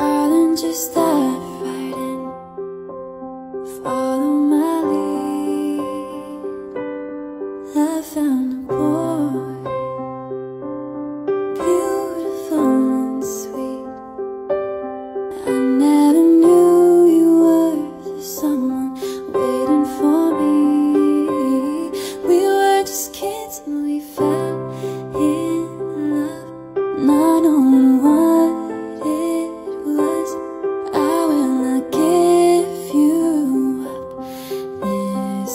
Darling, just dive right in, follow my lead. I found a boy, beautiful and sweet. I never knew you were the someone waiting for me. We were just kids and we fell in love, not knowing what it was. I will not give you up this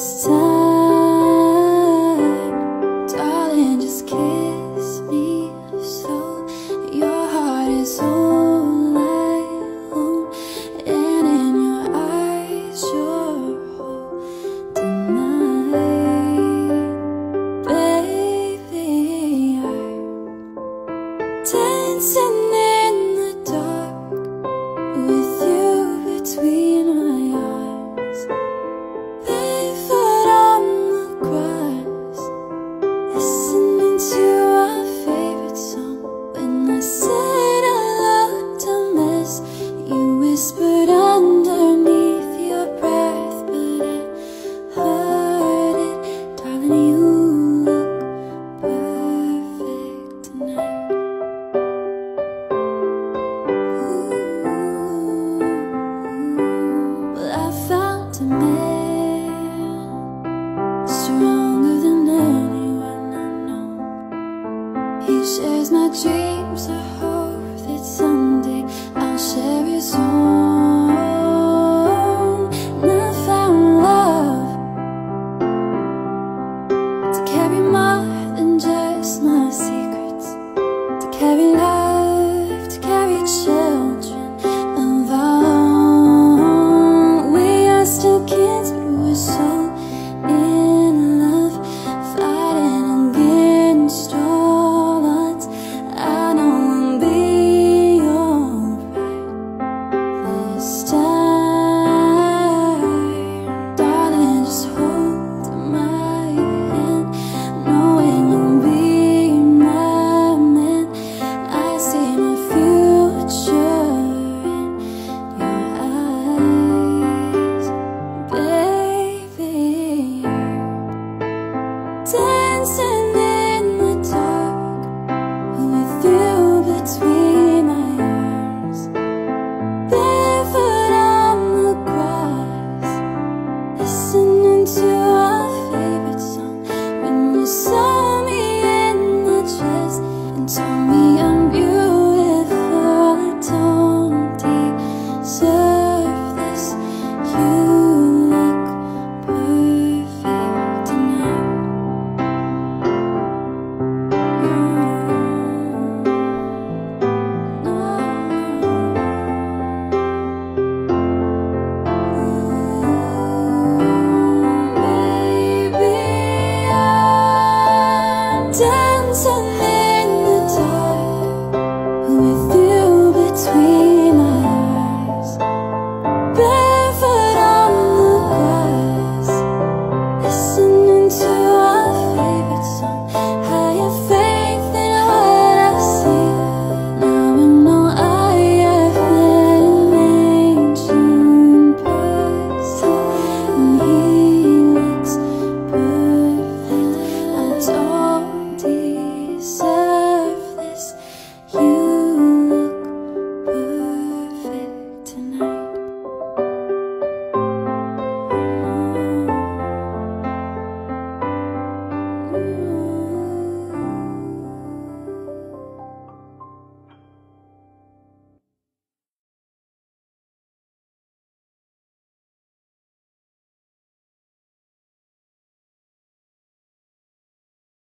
time. Darling, just kiss me so your heart is all I own, and in your eyes you're holding mine. Baby, I'm dancing in the dark with you between my arms, barefoot on the grass, listening to our favorite song. When I said I loved a mess, you whispered underneath your breath, but I heard it. Darling, you look perfect tonight. Well, I found a man stronger than anyone I know. He shares my dreams. I hope that someday I'll share his own.